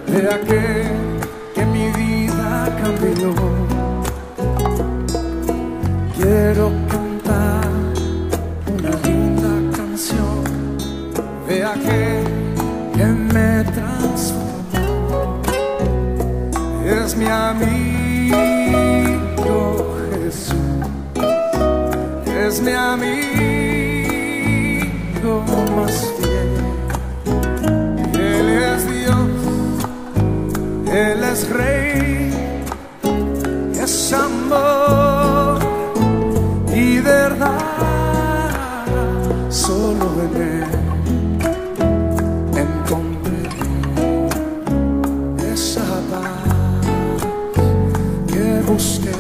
de aquel que mi vida cambió. Quiero cantar una linda canción de aquel que me transformó. Es mi amigo Jesús, es mi amigo más fiel. Él es Dios, Él es Rey, es amor y verdad. Solo en Él encontré esa paz que busqué.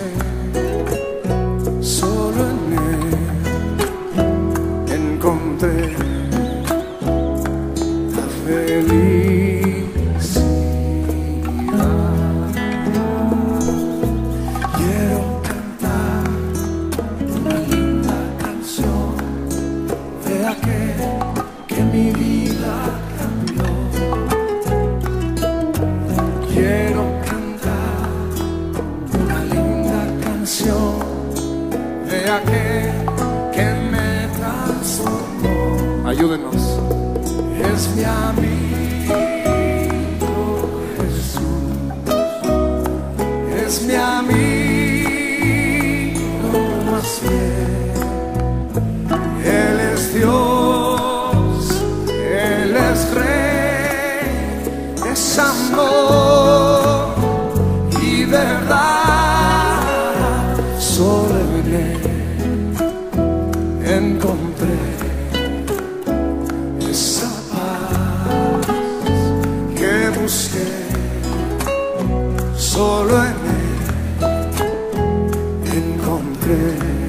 Solo en Él encontré la felicidad. Quiero cantar una linda canción de aquel que mi vida cambió. Quiero cantar una linda canción de aquel que me transformó. Ayúdenos. Es mi amigo Jesús, es mi amigo más fiel. Él es Dios, Él es Rey, es amor y verdad. Solo en Él encontré esa paz que busqué. Solo en Él encontré